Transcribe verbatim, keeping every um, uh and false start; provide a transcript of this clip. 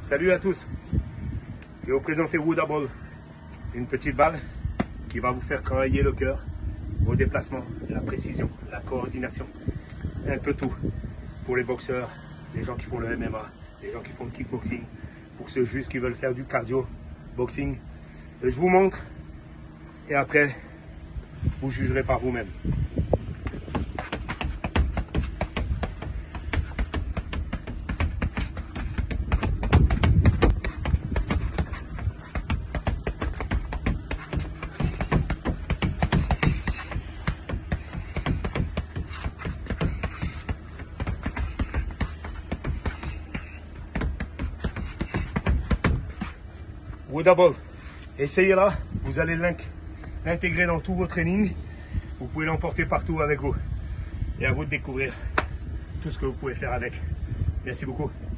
Salut à tous. Je vais vous présenter Woodable, une petite balle qui va vous faire travailler le cœur, vos déplacements, la précision, la coordination, un peu tout. Pour les boxeurs, les gens qui font le M M A, les gens qui font le kickboxing, pour ceux juste qui veulent faire du cardio, boxing. Je vous montre et après, vous jugerez par vous-même. Woodable, essayez-la, vous allez l'intégrer dans tous vos trainings, vous pouvez l'emporter partout avec vous et à vous de découvrir tout ce que vous pouvez faire avec. Merci beaucoup.